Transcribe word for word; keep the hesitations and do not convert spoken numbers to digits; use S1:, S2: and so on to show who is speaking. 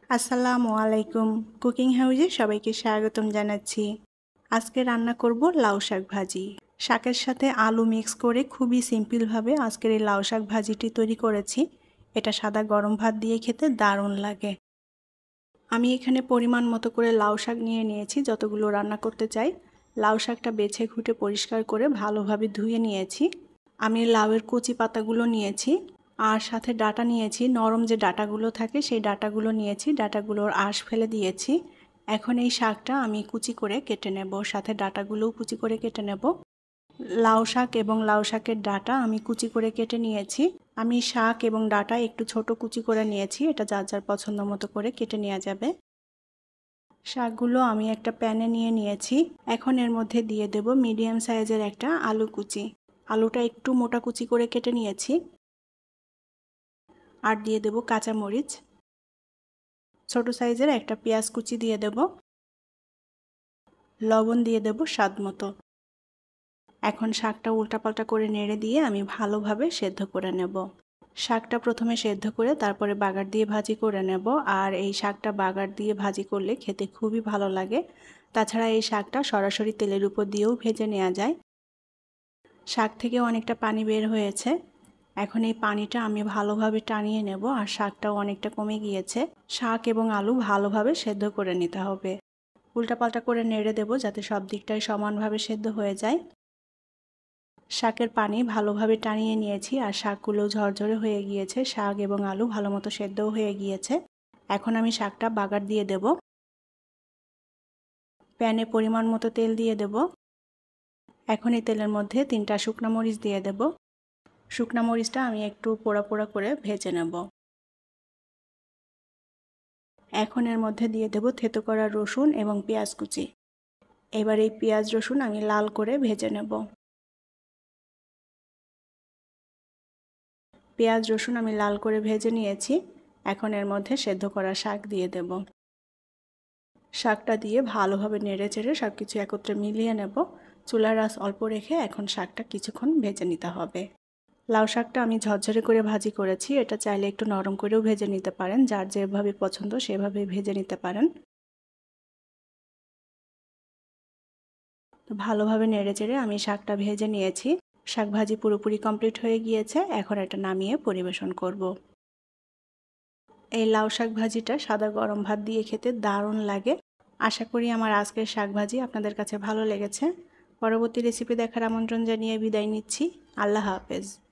S1: আসসালামু আলাইকুম। কুকিং হাউজে সবাইকে স্বাগতম জানাচ্ছি। আজকে রান্না করব লাউ শাক ভাজি। শাকের সাথে আলু মিক্স করে খুবই সিম্পলভাবে আজকের এই লাউ শাক ভাজিটি তৈরি করেছি। এটা সাদা গরম ভাত দিয়ে খেতে দারুণ লাগে। আমি এখানে পরিমাণ মতো করে লাউ শাক নিয়ে নিয়েছি যতগুলো রান্না করতে চাই। লাউ শাকটা বেছে ঘুটে পরিষ্কার করে ভালোভাবে ধুয়ে নিয়েছি। আমি লাউয়ের কচি পাতাগুলো নিয়েছি আর সাথে ডাটা নিয়েছি। নরম যে ডাটাগুলো থাকে সেই ডাটাগুলো নিয়েছি, ডাটাগুলোর আঁশ ফেলে দিয়েছি। এখন এই শাকটা আমি কুচি করে কেটে নেব, সাথে ডাটাগুলোও কুচি করে কেটে নেব। লাউ শাক এবং লাউ শাকের ডাটা আমি কুচি করে কেটে নিয়েছি। আমি শাক এবং ডাটা একটু ছোট কুচি করে নিয়েছি, এটা যার যার পছন্দ মতো করে কেটে নেওয়া যাবে। শাকগুলো আমি একটা প্যানে নিয়ে নিয়েছি। এখন এর মধ্যে দিয়ে দেব মিডিয়াম সাইজের একটা আলু কুচি। আলুটা একটু মোটা কুচি করে কেটে নিয়েছি। আর দিয়ে দেব কাঁচা মরিচ, ছোট সাইজের একটা পেঁয়াজ কুচি দিয়ে দেব, লবণ দিয়ে দেব স্বাদ মতো। এখন শাকটা উল্টাপাল্টা করে নেড়ে দিয়ে আমি ভালোভাবে সেদ্ধ করে নেব। শাকটা প্রথমে সেদ্ধ করে তারপরে বাগার দিয়ে ভাজি করে নেব। আর এই শাকটা বাগার দিয়ে ভাজি করলে খেতে খুবই ভালো লাগে। তাছাড়া এই শাকটা সরাসরি তেলের উপর দিয়েও ভেজে নেওয়া যায়। শাক থেকে অনেকটা পানি বের হয়েছে। এখন এই পানিটা আমি ভালোভাবে টানিয়ে নেব। আর শাকটাও অনেকটা কমে গিয়েছে। শাক এবং আলু ভালোভাবে সেদ্ধ করে নিতে হবে। উল্টাপাল্টা করে নেড়ে দেব যাতে সব দিকটাই সমানভাবে সেদ্ধ হয়ে যায়। শাকের পানি ভালোভাবে টানিয়ে নিয়েছি আর শাকগুলো ঝরঝরে হয়ে গিয়েছে। শাক এবং আলু ভালো মতো সেদ্ধও হয়ে গিয়েছে। এখন আমি শাকটা বাগার দিয়ে দেব। প্যানে পরিমাণ মতো তেল দিয়ে দেব। এখন এই তেলের মধ্যে তিনটা শুকনো মরিচ দিয়ে দেব। শুকনো মরিচটা আমি একটু পোড়া পোড়া করে ভেজে নেব। এখন এর মধ্যে দিয়ে দেব থেতো করা রসুন এবং পেঁয়াজ কুচি। এবার এই পেঁয়াজ রসুন আমি লাল করে ভেজে নেব। পেঁয়াজ রসুন আমি লাল করে ভেজে নিয়েছি। এখন এর মধ্যে সেদ্ধ করা শাক দিয়ে দেব। শাকটা দিয়ে ভালোভাবে নেড়ে চেড়ে সব কিছু একত্রে মিলিয়ে নেব। চুলার আঁচ অল্প রেখে এখন শাকটা কিছুক্ষণ ভেজে নিতে হবে। লাউ শাকটা আমি ঝরঝরে করে ভাজি করেছি। এটা চাইলে একটু নরম করেও ভেজে নিতে পারেন, যার যেভাবে পছন্দ সেভাবে ভেজে নিতে পারেন। তো ভালোভাবে নেড়ে চেড়ে আমি শাকটা ভেজে নিয়েছি। শাক ভাজি পুরোপুরি কমপ্লিট হয়ে গিয়েছে। এখন এটা নামিয়ে পরিবেশন করব। এই লাউ শাক ভাজিটা সাদা গরম ভাত দিয়ে খেতে দারুণ লাগে। আশা করি আমার আজকের শাক ভাজি আপনাদের কাছে ভালো লেগেছে। পরবর্তী রেসিপি দেখার আমন্ত্রণ জানিয়ে বিদায় নিচ্ছি। আল্লাহ হাফেজ।